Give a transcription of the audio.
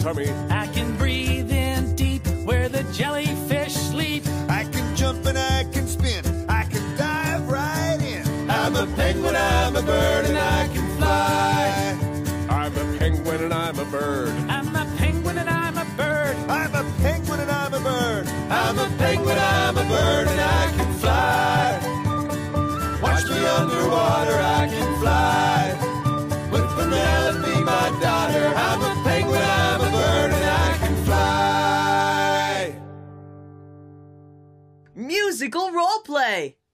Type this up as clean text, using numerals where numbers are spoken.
tummy. I can breathe in deep where the jellyfish sleep. I can jump and I can spin, I can dive right in. I'm a penguin, I'm a bird, and I can fly. I'm a penguin and I'm a bird. I'm a penguin and I'm a bird. I'm a penguin and I'm a bird. I'm a penguin, I'm a bird, and I can fly. Watch me underwater, I can fly. With Penelope, my daughter, I'm a penguin, I'm a bird, and I can fly. Musical role play.